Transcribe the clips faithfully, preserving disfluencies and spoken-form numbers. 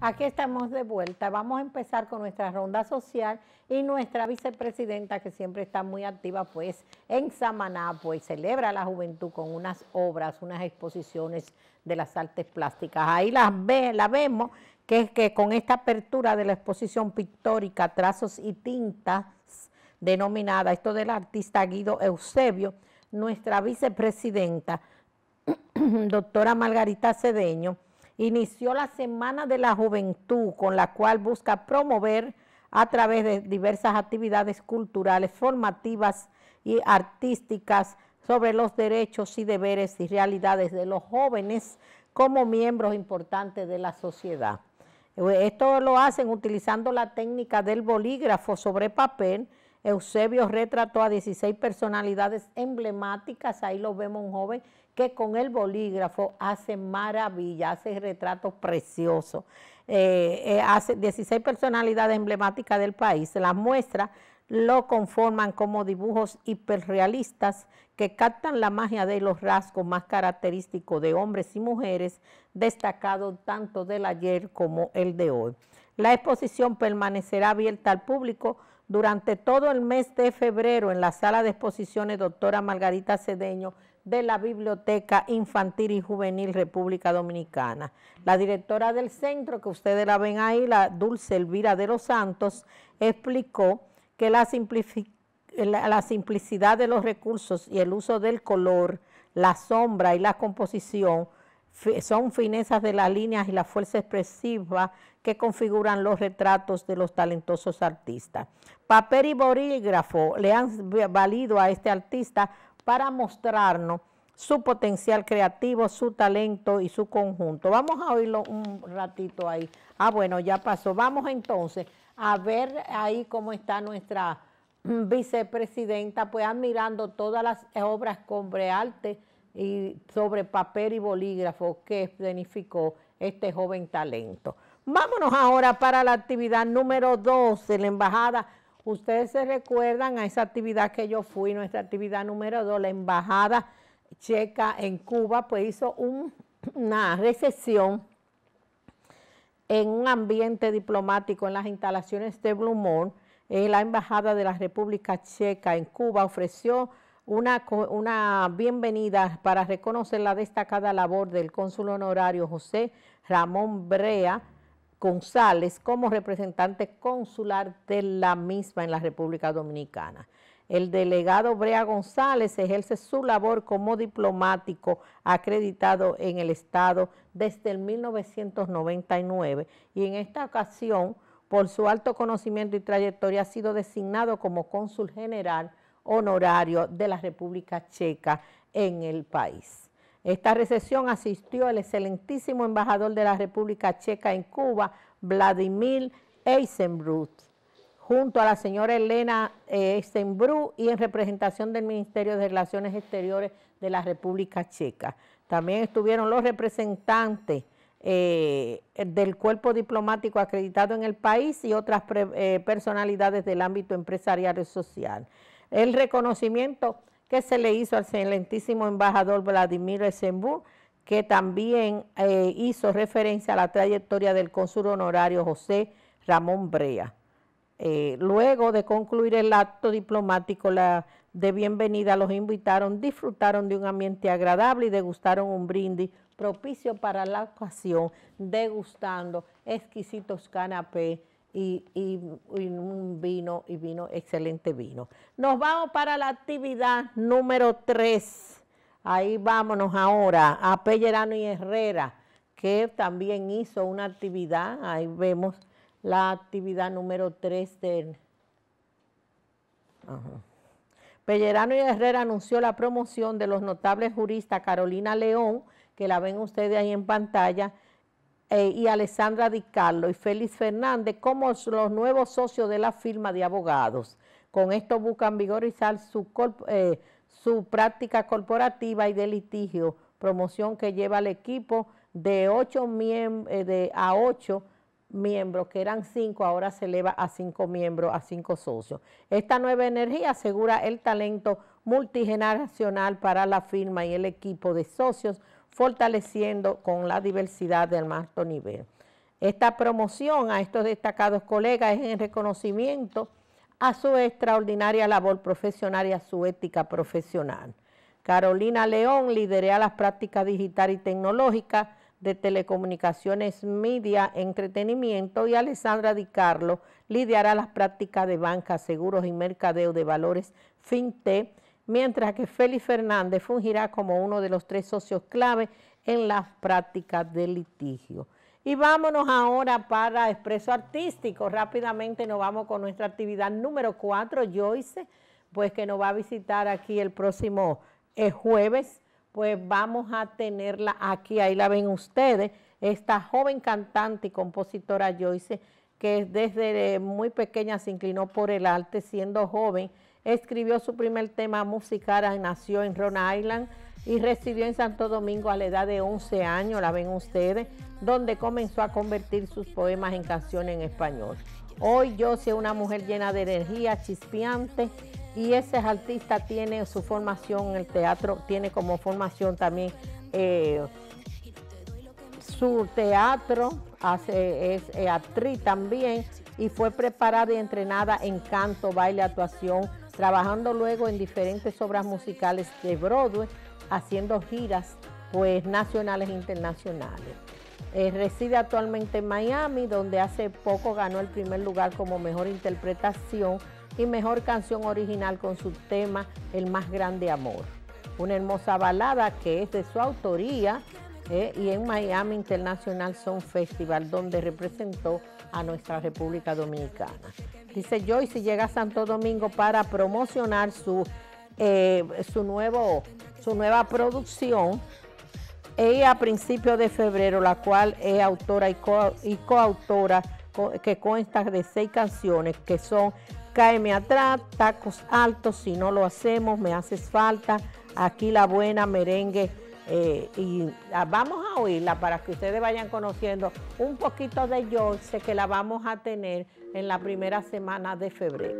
Aquí estamos de vuelta. Vamos a empezar con nuestra ronda social y nuestra vicepresidenta, que siempre está muy activa, pues en Samaná, pues celebra la juventud con unas obras, unas exposiciones de las artes plásticas. Ahí las ve, la vemos, que es que con esta apertura de la exposición pictórica, trazos y tintas, denominada esto del artista Guido Eusebio, nuestra vicepresidenta, doctora Margarita Cedeño, inició la Semana de la Juventud, con la cual busca promover a través de diversas actividades culturales, formativas y artísticas sobre los derechos y deberes y realidades de los jóvenes como miembros importantes de la sociedad. Esto lo hacen utilizando la técnica del bolígrafo sobre papel. Eusebio retrató a dieciséis personalidades emblemáticas. Ahí lo vemos un joven que con el bolígrafo hace maravilla, hace retratos preciosos. Eh, eh, hace dieciséis personalidades emblemáticas del país. Las muestras lo conforman como dibujos hiperrealistas que captan la magia de los rasgos más característicos de hombres y mujeres, destacados tanto del ayer como el de hoy. La exposición permanecerá abierta al público durante todo el mes de febrero en la sala de exposiciones doctora Margarita Cedeño de la Biblioteca Infantil y Juvenil República Dominicana. La directora del centro, que ustedes la ven ahí, la Dulce Elvira de los Santos, explicó que la, la, la simplicidad de los recursos y el uso del color, la sombra y la composición son finezas de las líneas y la fuerza expresiva que configuran los retratos de los talentosos artistas. Papel y bolígrafo le han valido a este artista para mostrarnos su potencial creativo, su talento y su conjunto. Vamos a oírlo un ratito ahí. Ah, bueno, ya pasó. Vamos entonces a ver ahí cómo está nuestra vicepresidenta, pues admirando todas las obras sobre arte y sobre papel y bolígrafo que planificó este joven talento. Vámonos ahora para la actividad número dos de la embajada. Ustedes se recuerdan a esa actividad que yo fui, nuestra actividad número dos, la embajada checa en Cuba, pues hizo un, una recepción en un ambiente diplomático en las instalaciones de Blue Moon. Eh, la embajada de la República Checa en Cuba ofreció Una, una bienvenida para reconocer la destacada labor del cónsul honorario José Ramón Brea González como representante consular de la misma en la República Dominicana. El delegado Brea González ejerce su labor como diplomático acreditado en el Estado desde el mil novecientos noventa y nueve y en esta ocasión, por su alto conocimiento y trayectoria, ha sido designado como cónsul general honorario de la República Checa en el país. Esta recepción asistió el excelentísimo embajador de la República Checa en Cuba, Vladimir Eisenbrut, junto a la señora Elena Eisenbrut y en representación del Ministerio de Relaciones Exteriores de la República Checa. También estuvieron los representantes eh, del cuerpo diplomático acreditado en el país y otras pre, eh, personalidades del ámbito empresarial y social. El reconocimiento que se le hizo al excelentísimo embajador Vladimir Eisenbrut, que también eh, hizo referencia a la trayectoria del cónsul honorario José Ramón Brea. Eh, luego de concluir el acto diplomático la, de bienvenida, los invitaron, disfrutaron de un ambiente agradable y degustaron un brindis propicio para la ocasión, degustando exquisitos canapés Y, y, y un vino, y vino, excelente vino. Nos vamos para la actividad número tres. Ahí vámonos ahora a Pellerano y Herrera, que también hizo una actividad. Ahí vemos la actividad número tres del... Ajá. Pellerano y Herrera anunció la promoción de los notables juristas Carolina León, que la ven ustedes ahí en pantalla, Eh, y Alessandra Di Carlo y Félix Fernández como los nuevos socios de la firma de abogados. Con esto buscan vigorizar su, eh, su práctica corporativa y de litigio, promoción que lleva al equipo de ocho eh, de, a ocho miembros, que eran cinco, ahora se eleva a cinco miembros, a cinco socios. Esta nueva energía asegura el talento multigeneracional para la firma y el equipo de socios, fortaleciendo con la diversidad del más alto nivel. Esta promoción a estos destacados colegas es en reconocimiento a su extraordinaria labor profesional y a su ética profesional. Carolina León liderea las prácticas digital y tecnológicas de telecomunicaciones, media, entretenimiento, y Alessandra Di Carlo liderará las prácticas de banca, seguros y mercadeo de valores fintech, mientras que Félix Fernández fungirá como uno de los tres socios clave en las prácticas de litigio. Y vámonos ahora para Expreso Artístico. Rápidamente nos vamos con nuestra actividad número cuatro, Joyce, pues que nos va a visitar aquí el próximo eh, jueves. Pues vamos a tenerla aquí, ahí la ven ustedes, esta joven cantante y compositora Joyce, que desde muy pequeña se inclinó por el arte. Siendo joven, escribió su primer tema musical, nació en Rhode Island y residió en Santo Domingo a la edad de once años, la ven ustedes, donde comenzó a convertir sus poemas en canciones en español. Hoy Joyce es una mujer llena de energía, chispeante, y ese artista tiene su formación en el teatro, tiene como formación también eh, su teatro, hace, es eh, actriz también, y fue preparada y entrenada en canto, baile, actuación, trabajando luego en diferentes obras musicales de Broadway, haciendo giras pues nacionales e internacionales. Eh, reside actualmente en Miami, donde hace poco ganó el primer lugar como mejor interpretación y mejor canción original con su tema El Más Grande Amor. Una hermosa balada que es de su autoría eh, y en Miami International Song Festival, donde representó a nuestra República Dominicana. Dice Joyce llega a Santo Domingo para promocionar su, eh, su, nuevo, su nueva producción. Ella a principios de febrero, la cual es autora y, co y coautora, co que consta de seis canciones, que son Cáeme Atrás, Tacos Altos, Si No Lo Hacemos, Me Haces Falta, Aquí la Buena, Merengue, eh, y ah, vamos a oírla para que ustedes vayan conociendo un poquito de Joyce, que la vamos a tener en la primera semana de febrero.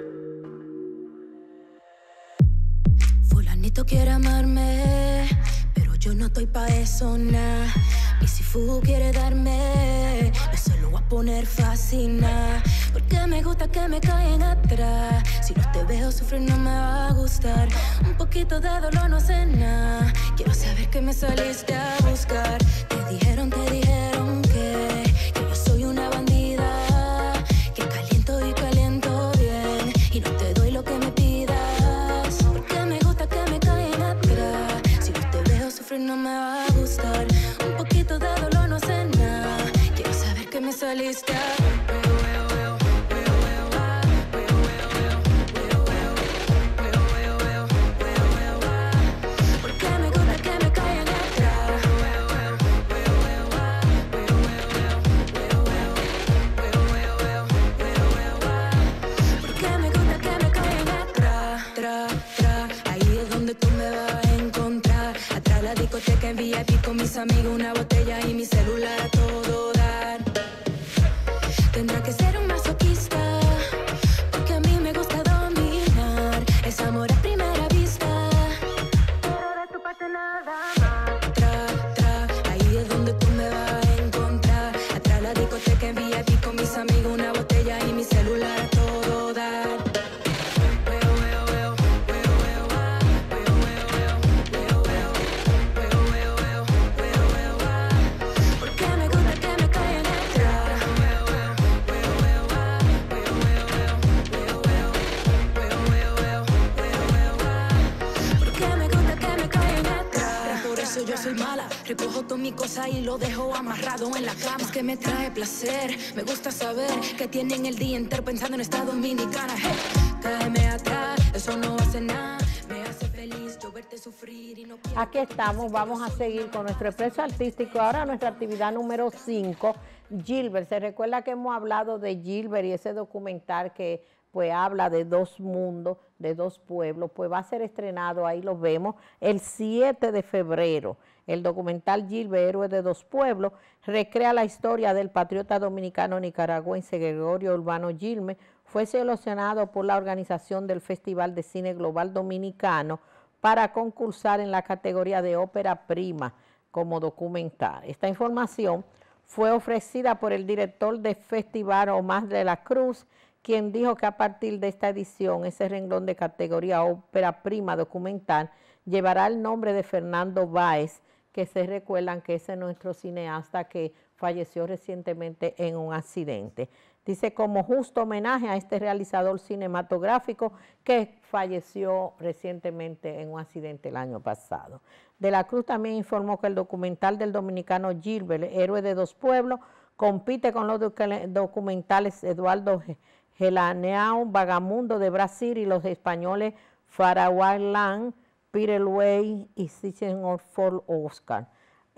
Fulanito quiere amarme, pero yo no estoy pa' eso, nah. Y si Fu quiere darme, yo se lo voy a poner fácil, nah. Porque me gusta que me caen atrás. Si no te veo sufrir no me va a gustar. Un poquito de dolor no hace nada. Quiero saber que me saliste a buscar. Te dijeron, te dijeron que, que yo soy una bandida, que caliento y caliento bien, y no te doy lo que me pidas. Porque me gusta que me caen atrás. Si no te veo sufrir no me va a gustar. Un poquito de dolor no hace nada. Quiero saber que me saliste a en V I P con mis amigos, una botella y mi celular a todo dar. Tendrá que ser un masoquista, porque a mí me gusta dominar. Es amor a primera vista, pero de tu parte nada más. Tra, tra, ahí es donde tú me vas a encontrar. Atrás la discoteca en V I P con mis amigos, una botella y mi celular a todo dar. Yo soy mala, recojo toda mi cosa y lo dejo amarrado en la cama. Es que me trae placer, me gusta saber que tienen el día entero pensando en esta dominicana. Hey, cáeme atrás, eso no hace nada, me hace feliz yo verte sufrir y no quiero... Aquí estamos, vamos a seguir con nuestro Expreso Artístico. Ahora nuestra actividad número cinco, Gilbert. Se recuerda que hemos hablado de Gilbert y ese documental que pues habla de dos mundos, de dos pueblos, pues va a ser estrenado, ahí lo vemos, el siete de febrero. El documental Gilbert, Héroe de Dos Pueblos, recrea la historia del patriota dominicano nicaragüense Gregorio Urbano Gilmer. Fue seleccionado por la organización del Festival de Cine Global Dominicano para concursar en la categoría de ópera prima como documental. Esta información fue ofrecida por el director del festival, Omar de la Cruz, quien dijo que a partir de esta edición, ese renglón de categoría ópera prima documental llevará el nombre de Fernando Báez, que se recuerdan que ese es nuestro cineasta que falleció recientemente en un accidente. Dice, como justo homenaje a este realizador cinematográfico que falleció recientemente en un accidente el año pasado. De la Cruz también informó que el documental del dominicano Gilbert, Héroe de dos Pueblos, compite con los documentales Eduardo Gelaneau, Vagamundo de Brasil, y los españoles Faraway Land, Peter Way y Season for Oscar.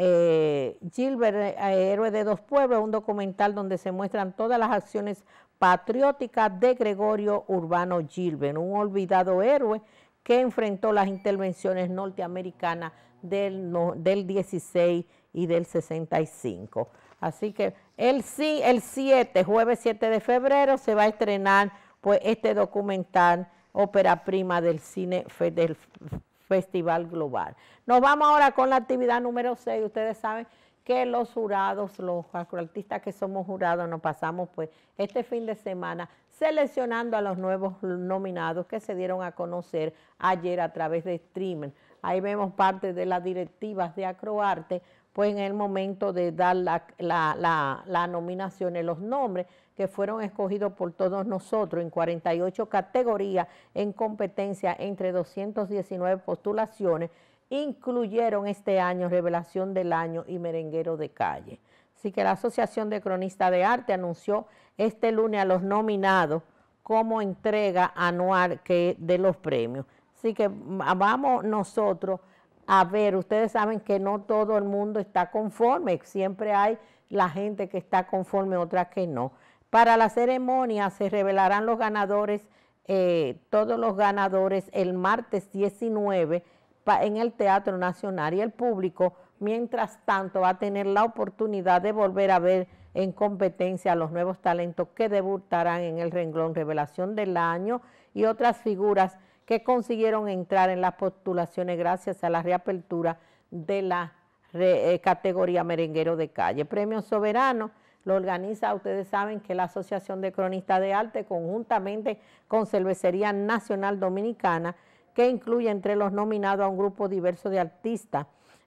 Eh, Gilbert, eh, Héroe de dos Pueblos, un documental donde se muestran todas las acciones patrióticas de Gregorio Urbano Gilbert, un olvidado héroe que enfrentó las intervenciones norteamericanas del, no, del dieciséis y del sesenta y cinco. Así que el, el siete, jueves siete de febrero, se va a estrenar pues este documental, ópera prima del cine del Festival Global. Nos vamos ahora con la actividad número seis. Ustedes saben que los jurados, los artistas que somos jurados, nos pasamos pues este fin de semana seleccionando a los nuevos nominados que se dieron a conocer ayer a través de streaming. Ahí vemos parte de las directivas de Acroarte, pues en el momento de dar la, la, la, la nominación, los nombres que fueron escogidos por todos nosotros en cuarenta y ocho categorías en competencia entre doscientas diecinueve postulaciones, incluyeron este año Revelación del Año y Merenguero de Calle. Así que la Asociación de Cronistas de Arte anunció este lunes a los nominados como entrega anual que de los premios. Así que vamos nosotros a ver, ustedes saben que no todo el mundo está conforme, siempre hay la gente que está conforme, otra que no. Para la ceremonia se revelarán los ganadores, eh, todos los ganadores el martes diecinueve pa, en el Teatro Nacional, y el público, mientras tanto, va a tener la oportunidad de volver a ver en competencia a los nuevos talentos que debutarán en el renglón Revelación del Año y otras figuras que consiguieron entrar en las postulaciones gracias a la reapertura de la re, eh, categoría Merenguero de Calle. Premio Soberano lo organiza, ustedes saben que la Asociación de Cronistas de Arte, conjuntamente con Cervecería Nacional Dominicana, que incluye entre los nominados a un grupo diverso de artistas.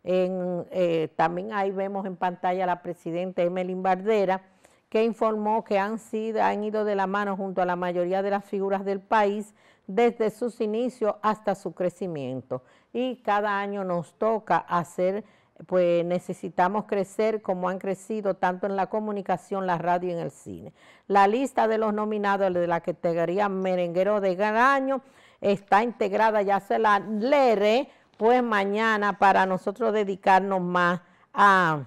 En, eh, también ahí vemos en pantalla a la presidenta Emelín Bardera, que informó que han, sido, han ido de la mano junto a la mayoría de las figuras del país desde sus inicios hasta su crecimiento. Y cada año nos toca hacer, pues necesitamos crecer como han crecido tanto en la comunicación, la radio y en el cine. La lista de los nominados de la categoría Merenguero de Año está integrada, ya se la leeré pues mañana para nosotros dedicarnos más a...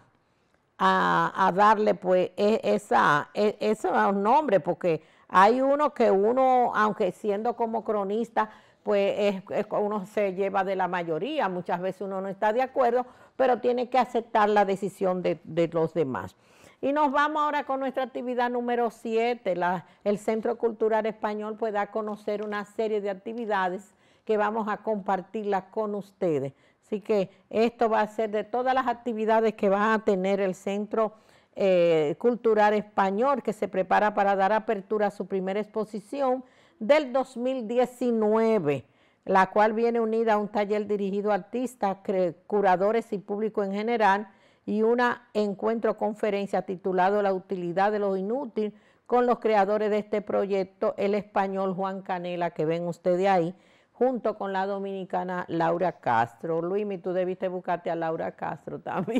A, a darle pues esa, esos nombres, porque hay uno que uno, aunque siendo como cronista, pues es, es, uno se lleva de la mayoría, muchas veces uno no está de acuerdo, pero tiene que aceptar la decisión de, de los demás. Y nos vamos ahora con nuestra actividad número siete, la, el Centro Cultural Español pues da a conocer una serie de actividades que vamos a compartirlas con ustedes. Así que esto va a ser de todas las actividades que va a tener el Centro eh, Cultural Español, que se prepara para dar apertura a su primera exposición del dos mil diecinueve, la cual viene unida a un taller dirigido a artistas, curadores y público en general, y una encuentro conferencia titulado La utilidad de lo inútil, con los creadores de este proyecto, el español Juan Canela, que ven ustedes ahí, junto con la dominicana Laura Castro. Luismi, tú debiste buscarte a Laura Castro también.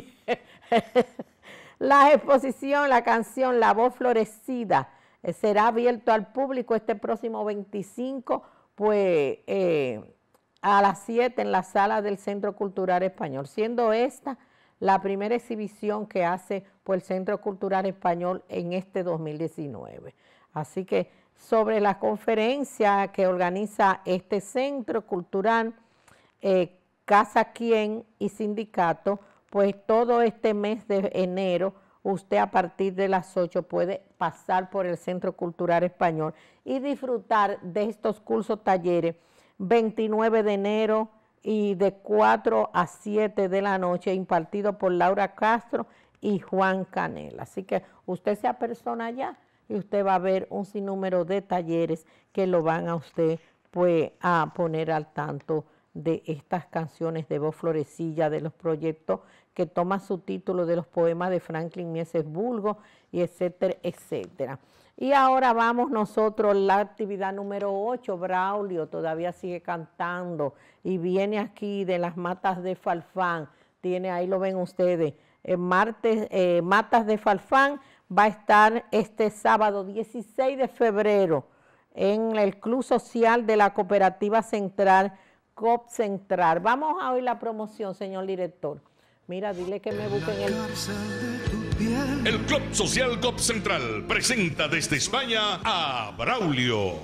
La exposición, la canción La Voz Florecida, eh, será abierto al público este próximo veinticinco, pues eh, a las siete en la sala del Centro Cultural Español, siendo esta la primera exhibición que hace pues, el Centro Cultural Español en este dos mil diecinueve. Así que sobre la conferencia que organiza este Centro Cultural, eh, Casa Quien y Sindicato, pues todo este mes de enero, usted a partir de las ocho puede pasar por el Centro Cultural Español y disfrutar de estos cursos talleres veintinueve de enero y de cuatro a siete de la noche, impartido por Laura Castro y Juan Canela. Así que usted se apersona allá y usted va a ver un sinnúmero de talleres que lo van a usted pues a poner al tanto de estas canciones de voz florecilla, de los proyectos que toman su título de los poemas de Franklin Mieses Bulgo, y etcétera, etcétera. Y ahora vamos nosotros, la actividad número ocho, Braulio todavía sigue cantando y viene aquí de las Matas de Farfán, tiene, ahí lo ven ustedes, eh, martes, eh, Matas de Farfán va a estar este sábado dieciséis de febrero en el Club Social de la Cooperativa Central, COP Central. Vamos a oír la promoción, señor director. Mira, dile que me busquen el... El Club Social COP Central presenta desde España a Braulio.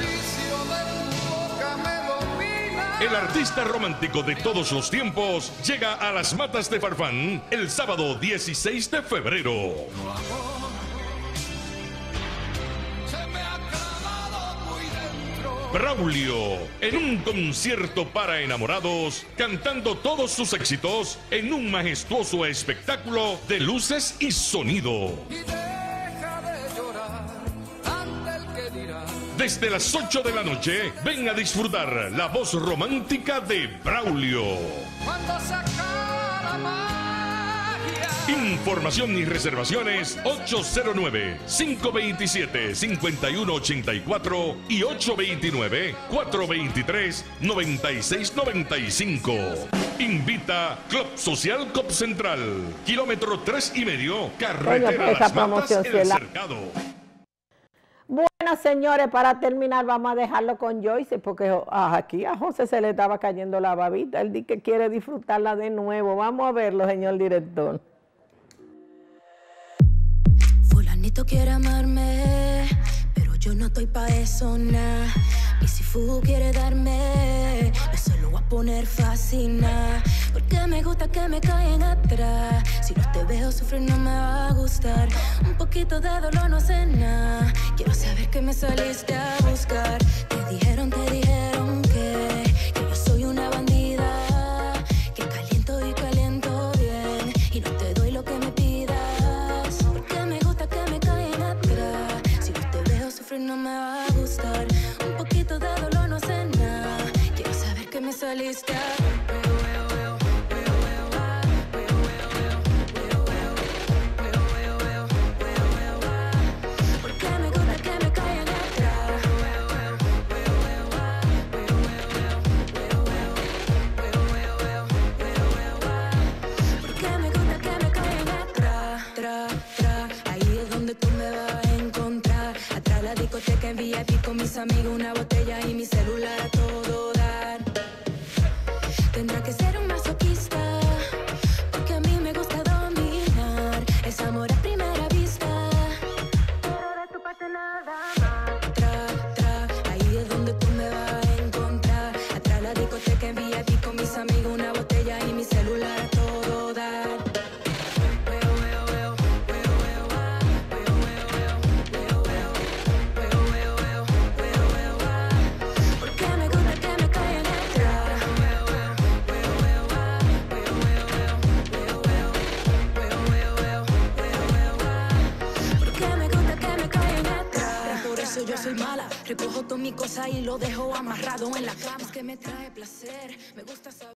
El artista romántico de todos los tiempos llega a las Matas de Farfán el sábado dieciséis de febrero. Braulio, en un concierto para enamorados, cantando todos sus éxitos en un majestuoso espectáculo de luces y sonido. Desde las ocho de la noche, ven a disfrutar la voz romántica de Braulio. Información y reservaciones ocho cero nueve, cinco dos siete, cinco uno ocho cuatro y ocho dos nueve, cuatro dos tres, nueve seis nueve cinco. Invita Club Social COP Central, kilómetro tres y medio, carretera Las Matas, El Cercado. Bueno, señores, para terminar vamos a dejarlo con Joyce, porque ah, aquí a José se le estaba cayendo la babita, él dice que quiere disfrutarla de nuevo. Vamos a verlo, señor director. Fulanito quiere amarme, pero yo no estoy pa' eso, nah. Y si Fu quiere darme, yo se lo voy a poner fácil, nah. Porque me gusta que me caen atrás. Si no te veo sufrir no me va a gustar. Un poquito de dolor no hace nada. Quiero saber que me saliste a buscar. Te dijeron, te dijeron que, que yo soy una bandida, que caliento y caliento bien, y no te doy lo que me pidas. Porque me gusta que me caen atrás. Si no te veo sufrir no me va a gustar. Un poquito de dolor no hace nada. Quiero saber que me saliste a en V I P con mis amigos, una botella y mi celular a todo dar. Tendrá que ser un masoquista, porque a mí me gusta dominar. Es amor a primera vista, pero de tu parte nada más. Tra, tra, ahí es donde tú me vas a encontrar. Atrás la discoteca en V I P con mis amigos, una botella y mi celular a todo dar. Yo soy mala, recojo todas mis cosas y lo dejo amarrado en la cama. Es que me trae placer, me gusta saber.